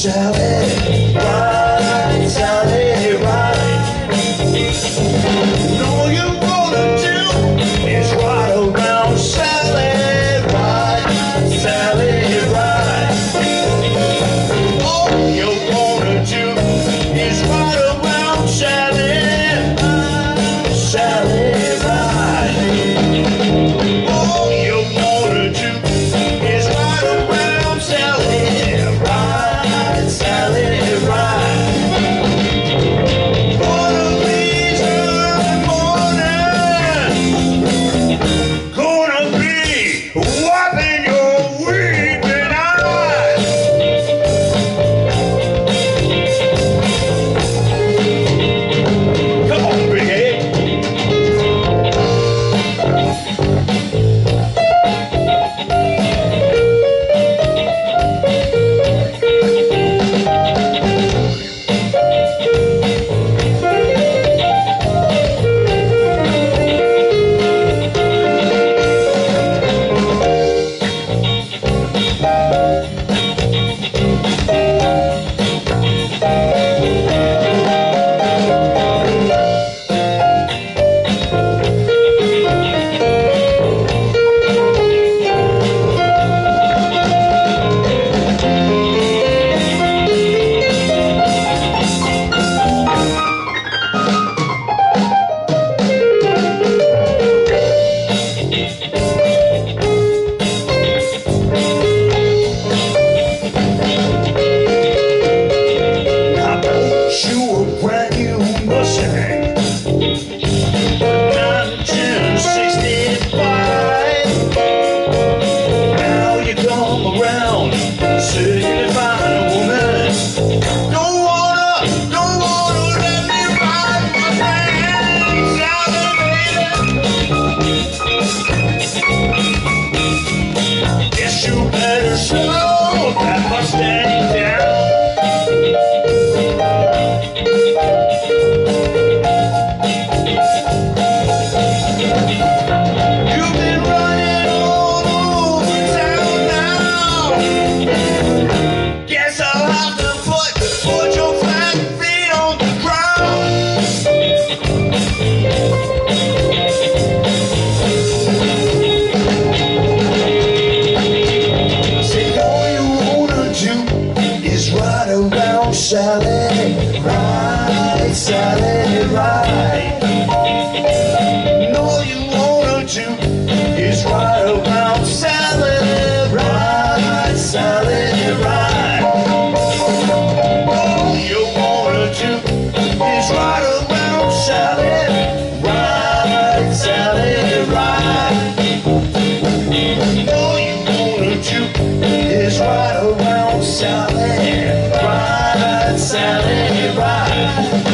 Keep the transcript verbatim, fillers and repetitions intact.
Sally, ride, Sally, ride. And all you wanna do is ride around, Sally, ride, Sally, ride. All you wanna do is ride around, Sally, Sally, ride. All you wanna do is ride around, Sally, ride, Sally, ride. One of these early mornings, gonna be wiping your weeping eyes. Come on, big head. Brand new Mustang, nineteen sixty-five. Now you come around, searching to find a woman. Don't wanna, don't wanna let me ride my hands out of it. Guess you better slow that Mustang down. Sally, ride, Sally, ride. And all you wanna do is ride around, Sally, ride, Sally, ride. All you wanna do is ride around, Sally, ride, Sally, ride. All you wanna do is ride around, Sally, ride, Sally, ride.